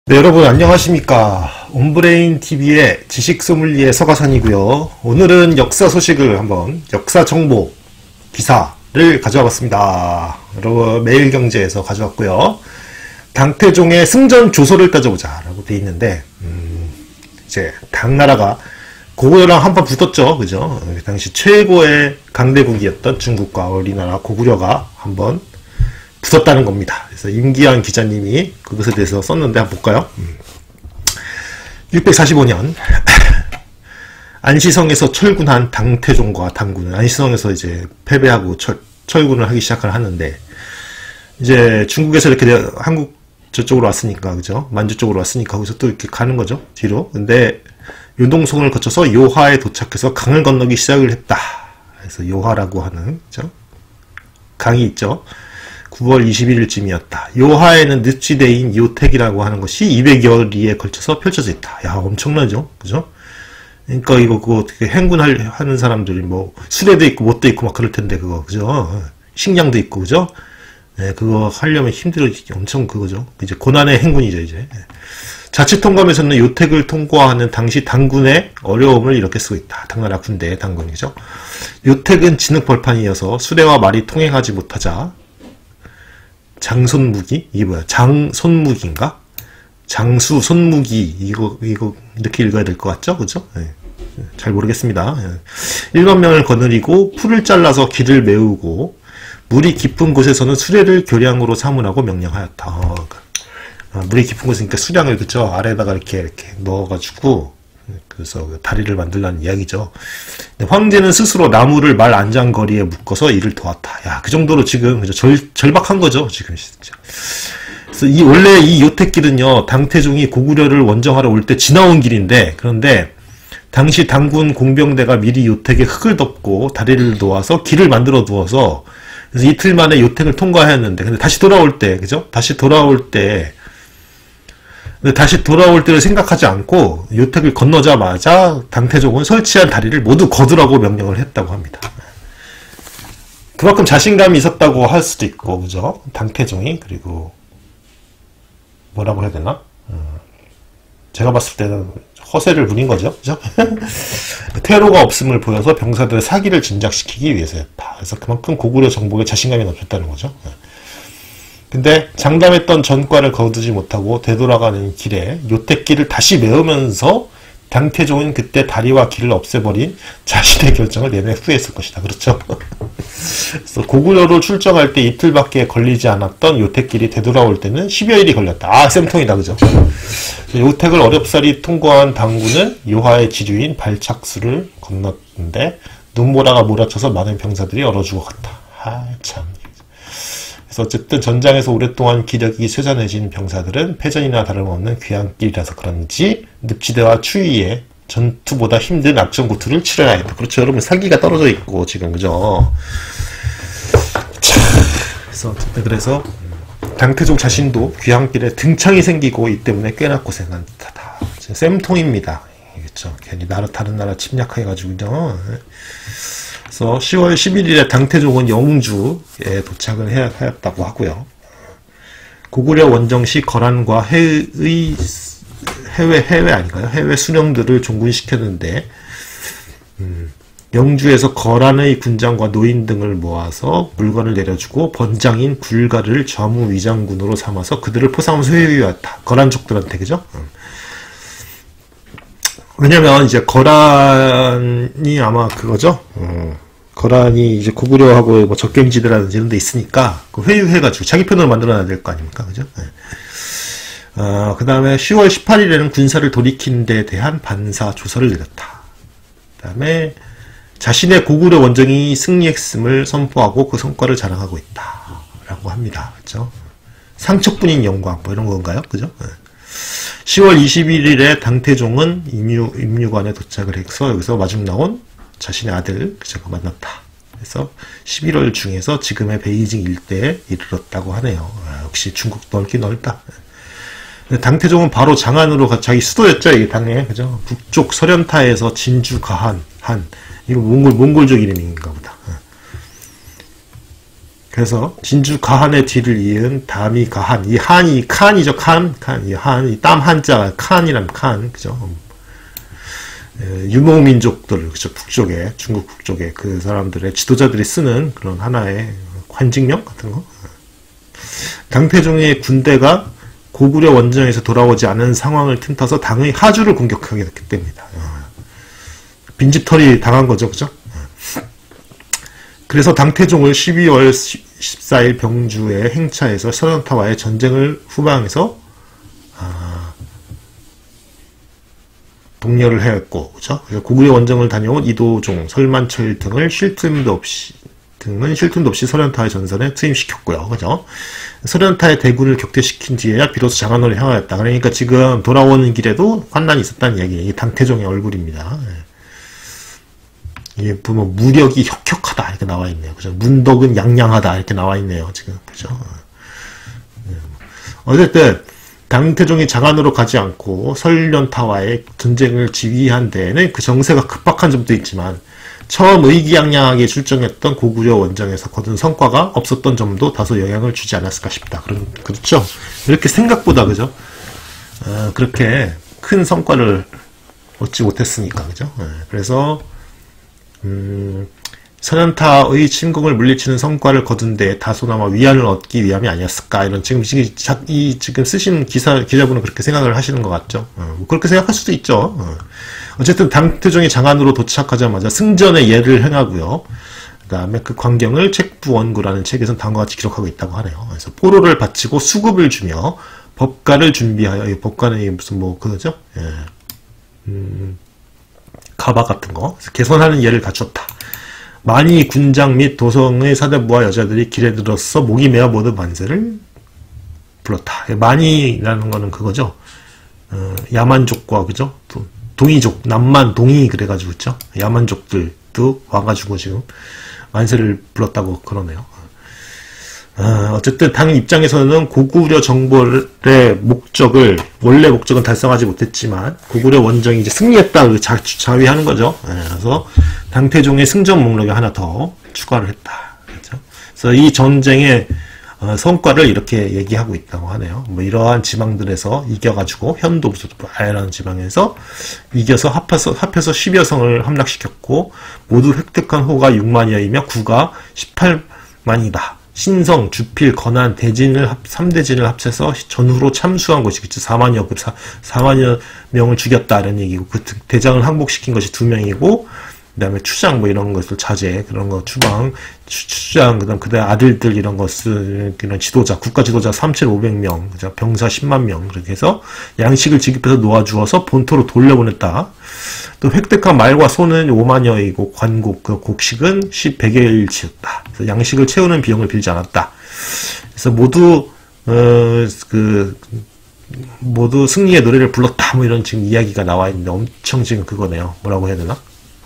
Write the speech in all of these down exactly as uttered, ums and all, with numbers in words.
네, 여러분 안녕하십니까. 온브레인티비의 지식소믈리에 서가산이고요. 오늘은 역사 소식을 한번, 역사 정보 기사를 가져와 봤습니다. 여러분 매일경제에서 가져왔고요. 당태종의 승전 조서를 따져보자 라고 돼 있는데, 음, 이제 당나라가 고구려랑 한판 붙었죠. 그죠? 그 당시 최고의 강대국이었던 중국과 우리나라 고구려가 한번 붙었다는 겁니다. 그래서 임기환 기자님이 그것에 대해서 썼는데 한번 볼까요? 음. 육백사십오 년 안시성에서 철군한 당태종과 당군은 안시성에서 이제 패배하고 철, 철군을 하기 시작을 하는데, 이제 중국에서 이렇게 한국 저쪽으로 왔으니까, 그죠? 만주 쪽으로 왔으니까 거기서 또 이렇게 가는 거죠, 뒤로. 근데 요동성을 거쳐서 요하에 도착해서 강을 건너기 시작을 했다. 그래서 요하라고 하는, 그죠? 강이 있죠. 구월 이십일일쯤이었다. 요하에는 늪지대인 요택이라고 하는 것이 이백여 리에 걸쳐서 펼쳐져 있다. 야, 엄청나죠? 그죠? 그러니까 이거, 그거 어떻게 행군하는 사람들이 뭐, 수레도 있고, 못도 있고, 막 그럴 텐데, 그거, 그죠? 식량도 있고, 그죠? 네, 그거 하려면 힘들어, 엄청 그거죠. 이제 고난의 행군이죠, 이제. 자치 통감에서는 요택을 통과하는 당시 당군의 어려움을 이렇게 쓰고 있다. 당나라 군대의 당군이죠. 요택은 진흙 벌판이어서 수레와 말이 통행하지 못하자, 장손무기? 이게 뭐야? 장손무기인가? 장수 손무기. 이거, 이거, 이렇게 읽어야 될 것 같죠? 그죠? 네. 잘 모르겠습니다. 일만 명을 거느리고 풀을 잘라서 길을 메우고 물이 깊은 곳에서는 수레를 교량으로 사문하고 명령하였다. 어, 아, 물이 깊은 곳이니까 수량을, 그죠? 아래다가 이렇게, 이렇게 넣어가지고, 그래서 다리를 만들라는 이야기죠. 황제는 스스로 나무를 말 안장거리에 묶어서 이를 도왔다. 야, 그 정도로 지금 절, 절박한 거죠, 지금 진짜. 그래서 이 원래 이 요택길은요, 당태종이 고구려를 원정하러 올 때 지나온 길인데, 그런데 당시 당군 공병대가 미리 요택에 흙을 덮고 다리를 놓아서 길을 만들어 두어서, 그래서 이틀 만에 요택을 통과했는데, 근데 다시 돌아올 때, 그죠? 다시 돌아올 때. 근데 다시 돌아올 때를 생각하지 않고 요택을 건너자마자 당태종은 설치한 다리를 모두 거두라고 명령을 했다고 합니다. 그만큼 자신감이 있었다고 할 수도 있고, 그죠? 당태종이. 그리고 뭐라고 해야 되나? 제가 봤을 때는 허세를 부린 거죠, 그죠? 퇴로가 없음을 보여서 병사들의 사기를 진작시키기 위해서였다. 그래서 그만큼 고구려 정복에 자신감이 넘쳤다는 거죠. 근데 장담했던 전과를 거두지 못하고 되돌아가는 길에 요택길을 다시 메우면서 당태종은 그때 다리와 길을 없애버린 자신의 결정을 내내 후회했을 것이다. 그렇죠? 그래서 고구려로 출정할 때 이틀밖에 걸리지 않았던 요택길이 되돌아올 때는 십여일이 걸렸다. 아, 쌤통이다. 그죠? 요택을 어렵사리 통과한 당군은 요하의 지류인 발착수를 건넜는데 눈보라가 몰아쳐서 많은 병사들이 얼어 죽어갔다. 아, 참. 그래서 어쨌든 전장에서 오랫동안 기력이 쇠잔해진 병사들은 패전이나 다름없는 귀향길이라서 그런지 늪지대와 추위에 전투보다 힘든 악전고투를 치러야 했다. 그렇죠, 여러분. 사기가 떨어져 있고 지금, 그죠? 그래서 어쨌든 그래서 당태종 자신도 귀향길에 등창이 생기고 이 때문에 꽤나 고생한 듯하다. 쌤통입니다. 그렇죠? 괜히 나라 다른 나라 침략해가지고, 그죠? 그래서 시월 십일일에 당태종은 영주에 도착을 해야, 하였다고 하고요. 고구려 원정시 거란과 해의, 해외, 해외 아닌가요? 해외 수령들을 종군시켰는데, 음, 영주에서 거란의 군장과 노인 등을 모아서 물건을 내려주고 번장인 굴가를 좌무위장군으로 삼아서 그들을 포상하면서 회유하였다. 거란족들한테, 그죠? 음. 왜냐면 이제 거란이 아마 그거죠. 어, 거란이 이제 고구려하고 뭐 적경지대라든지 이런 데 있으니까 그 회유해가지고 자기 편으로 만들어놔야 될 거 아닙니까, 그죠? 네. 어, 그 다음에 시월 십팔일에는 군사를 돌이킨 데 대한 반사 조서를 내렸다. 그 다음에 자신의 고구려 원정이 승리했음을 선포하고 그 성과를 자랑하고 있다라고 합니다. 그죠? 상척뿐인 영광 뭐 이런 건가요, 그죠? 네. 시월 이십일일에 당태종은 임유, 임유관에 도착을 해서 여기서 마중 나온 자신의 아들, 그저가 만났다. 그래서 십일월 중에서 지금의 베이징 일대에 이르렀다고 하네요. 아, 역시 중국 넓긴 넓다. 당태종은 바로 장안으로 가, 자기 수도였죠, 이게 당에, 그죠? 북쪽 설현타에서 진주 가한, 한. 이거 몽골, 몽골족 이름인가 보다. 그래서 진주 가한의 뒤를 이은 담이 가한. 이 한이 칸이죠. 칸. 칸. 이 한. 이 땀 한자 칸이란 칸. 그죠? 유목민족들, 그죠? 북쪽에, 중국 북쪽에 그 사람들의 지도자들이 쓰는 그런 하나의 관직령 같은 거. 당태종의 군대가 고구려 원정에서 돌아오지 않은 상황을 틈타서 당의 하주를 공격하게 됐기 때문이다. 빈집털이 당한 거죠. 그죠? 그래서 당태종을 십이월 십사일 병주의 행차에서 서령타와의 전쟁을 후방에서 아, 독려를 하였고, 그죠? 고구려 원정을 다녀온 이도종, 설만철 등을 쉴 틈도 없이 등은 쉴 틈도 없이 서령타의 전선에 투입시켰고요. 그죠? 서령타의 대군을 격퇴시킨 뒤에야 비로소 장안으로 향하였다. 그러니까 지금 돌아오는 길에도 환난이 있었다는 얘기예요. 이게 당태종의 얼굴입니다. 이게 보면 무력이 혁혁하다 이렇게 나와 있네요. 그죠? 문덕은 양양하다 이렇게 나와 있네요. 지금 그죠? 어쨌든 당태종이 장안으로 가지 않고 설련타와의 전쟁을 지휘한 데에는 그 정세가 급박한 점도 있지만 처음 의기양양하게 출정했던 고구려 원정에서 거둔 성과가 없었던 점도 다소 영향을 주지 않았을까 싶다. 그럼 그렇죠? 이렇게 생각보다 그죠? 어, 그렇게 큰 성과를 얻지 못했으니까 그죠? 네, 그래서 음, 서련타의 침공을 물리치는 성과를 거둔 데 다소나마 위안을 얻기 위함이 아니었을까 이런 지금 이, 이 지금 쓰신 기사 기자분은 그렇게 생각을 하시는 것 같죠. 어, 뭐 그렇게 생각할 수도 있죠. 어. 어쨌든 당태종이 장안으로 도착하자마자 승전의 예를 행하고요. 그 다음에 그 광경을 책부원구라는 책에서 다음과 같이 기록하고 있다고 하네요. 그래서 포로를 바치고 수급을 주며 법가를 준비하여 이 법가는 무슨 뭐 그거죠? 예. 음, 가바 같은 거 개선하는 예를 갖췄다. 많이 군장 및 도성의 사대부와 여자들이 길에 들어서 목이 메어 모두 만세를 불렀다. 많이라는 거는 그거죠. 어, 야만족과 그죠? 또 동이족, 남만, 동이 그래가지고 있죠. 야만족들도 와가지고 지금 만세를 불렀다고 그러네요. 어, 어쨌든 당 입장에서는 고구려 정벌의 목적을 원래 목적은 달성하지 못했지만 고구려 원정이 이제 승리했다 자, 자위하는 거죠. 네, 그래서 당태종의 승전 목록에 하나 더 추가를 했다. 그렇죠? 그래서 이 전쟁의 어, 성과를 이렇게 얘기하고 있다고 하네요. 뭐 이러한 지방들에서 이겨가지고 현도부라는 지방에서 이겨서 합해서 합해서 십여 성을 함락시켰고 모두 획득한 호가 육만여이며 구가 십팔만이다. 신성, 주필, 건안, 대진을 합, 삼대진을 합쳐서 전후로 참수한 것이 그치 사만여 급 사만여 명을 죽였다 이런 얘기고 그 대장을 항복시킨 것이 두 명이고 그다음에 추장 뭐 이런 것을 자제 그런 거 추방 추, 추장 그다음 그다음 아들들 이런 것을 이런 지도자 국가 지도자 삼천오백 명 병사 십만 명 그렇게 해서 양식을 지급해서 놓아주어서 본토로 돌려보냈다. 또 획득한 말과 소는 오만여이고 관곡 그 곡식은 백여일치였다. 그래서 양식을 채우는 비용을 빌지 않았다. 그래서 모두 어, 그 모두 승리의 노래를 불렀다. 뭐 이런 지금 이야기가 나와 있는데 엄청 지금 그거네요. 뭐라고 해야 되나?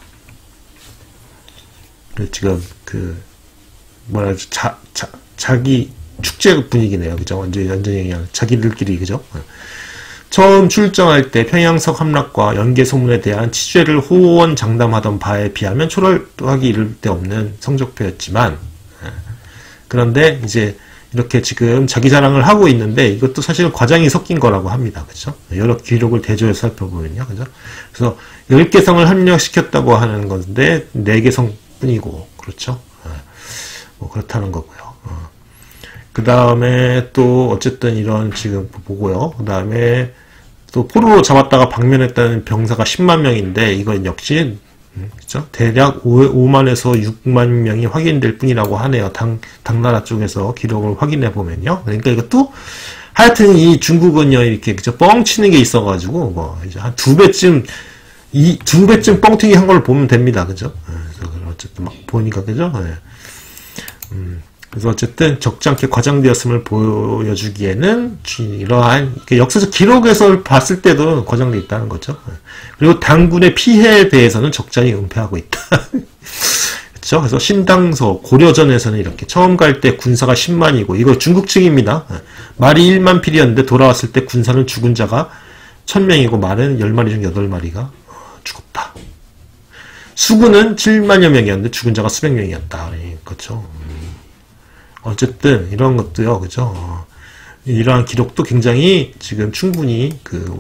지금 그 뭐라 그러지 자, 자, 자기 축제 분위기네요. 그죠? 완전히 완전히 그냥 자기들끼리 그죠? 처음 출정할 때 평양석 함락과 연개소문에 대한 치죄를 호언장담하던 바에 비하면 초월하기 이를 데 없는 성적표였지만 그런데 이제 이렇게 지금 자기 자랑을 하고 있는데 이것도 사실 과장이 섞인 거라고 합니다. 그죠? 여러 기록을 대조해서 살펴보면요. 그죠? 그래서 열 개 성을 함락시켰다고 하는 건데 네 개 성 뿐이고 그렇죠. 뭐 그렇다는 거고요. 그 다음에 또 어쨌든 이런 지금 보고요. 그 다음에 또 포로로 잡았다가 방면했다는 병사가 십만 명인데 이건 역시 그렇죠? 대략 오만에서 육만 명이 확인될 뿐이라고 하네요. 당 당나라 쪽에서 기록을 확인해 보면요. 그러니까 이것도 하여튼 이 중국은요 이렇게 그죠? 뻥치는 게 있어가지고 뭐 이제 한 두 배쯤 이 두 배쯤 뻥튀기 한 걸 보면 됩니다. 그죠? 그래서 어쨌든 막 보니까 그죠? 네. 음, 그래서 어쨌든 적잖게 과장되었음을 보여주기에는 이러한 역사적 기록에서 봤을 때도 과장돼 있다는 거죠. 그리고 당군의 피해에 대해서는 적잖이 은폐하고 있다. 그렇죠? 그래서 신당서 고려전에서는 이렇게 처음 갈 때 군사가 십만이고 이거 중국 측입니다. 말이 일만 필이었는데 돌아왔을 때 군사는 죽은 자가 천 명이고 말은 열 마리 중 여덟 마리가 죽었다. 수군은 칠만여 명이었는데 죽은 자가 수백 명이었다. 그렇죠. 어쨌든 이런 것도요, 그죠? 어, 이러한 기록도 굉장히 지금 충분히 그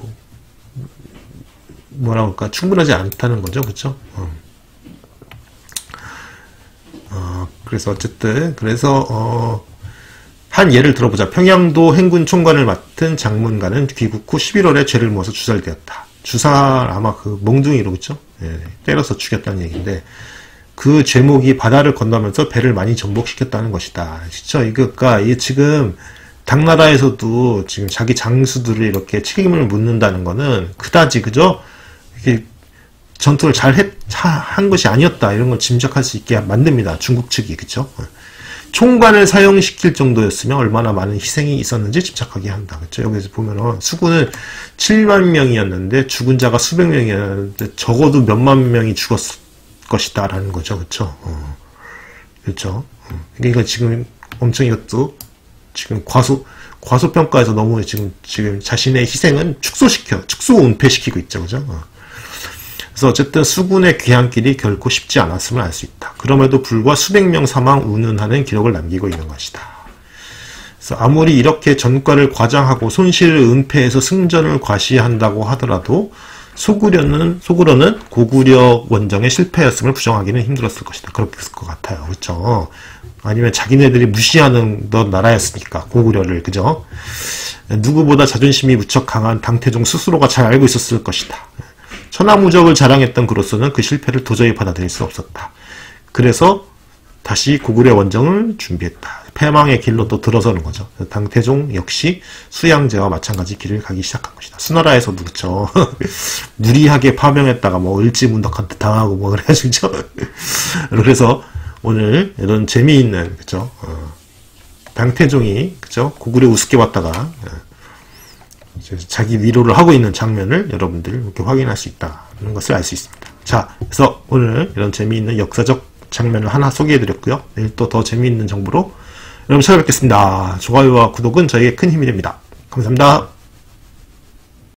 뭐라 할까 충분하지 않다는 거죠, 그죠? 어. 어, 그래서 어쨌든 그래서 어, 한 예를 들어보자. 평양도 행군 총관을 맡은 장문관은 귀국 후 십일월에 죄를 모아서 주살되었다. 주살 아마 그 몽둥이로 그죠? 예, 때려서 죽였다는 얘기인데 그 죄목이 바다를 건너면서 배를 많이 전복시켰다는 것이다. 진짜 이거 그러니까 이 지금 당나라에서도 지금 자기 장수들을 이렇게 책임을 묻는다는 거는 그다지 그죠? 이게 전투를 잘 한 것이 아니었다 이런 걸 짐작할 수 있게 만듭니다. 중국 측이 그죠? 총관을 사용시킬 정도였으면 얼마나 많은 희생이 있었는지 짐작하게 한다. 그렇죠? 여기서 보면은 수군은 칠만 명이었는데 죽은 자가 수백 명이었는데 적어도 몇만 명이 죽었을 것이다 라는 거죠. 그렇죠? 어. 그렇죠? 어. 그러니까 지금 엄청 이것도 지금 과소 과소평가해서 너무 지금 지금 자신의 희생은 축소시켜 축소 은폐시키고 있죠. 그죠? 어. 그래서 어쨌든 수군의 귀향길이 결코 쉽지 않았음을 알 수 있다. 그럼에도 불구하고 수백 명 사망 운운하는 기록을 남기고 있는 것이다. 그래서 아무리 이렇게 전과를 과장하고 손실을 은폐해서 승전을 과시한다고 하더라도 속으려는 속으로는 고구려 원정의 실패였음을 부정하기는 힘들었을 것이다. 그렇게 것 같아요. 그렇죠? 아니면 자기네들이 무시하는 너 나라였으니까 고구려를 그죠? 누구보다 자존심이 무척 강한 당태종 스스로가 잘 알고 있었을 것이다. 천하무적을 자랑했던 그로서는 그 실패를 도저히 받아들일 수 없었다. 그래서 다시 고구려 원정을 준비했다. 패망의 길로 또 들어서는 거죠. 당태종 역시 수양제와 마찬가지 길을 가기 시작한 것이다. 수나라에서도 그렇죠. 무리하게 파병했다가 뭐 을지문덕한테 당하고 뭐 그래가지고 그래서 오늘 이런 재미있는 그죠. 어, 당태종이 그죠. 고구려 우습게 봤다가 자기 위로를 하고 있는 장면을 여러분들 이렇게 확인할 수 있다는 것을 알 수 있습니다. 자, 그래서 오늘 이런 재미있는 역사적 장면을 하나 소개해드렸고요. 내일 또 더 재미있는 정보로 여러분 찾아뵙겠습니다. 좋아요와 구독은 저에게 큰 힘이 됩니다. 감사합니다.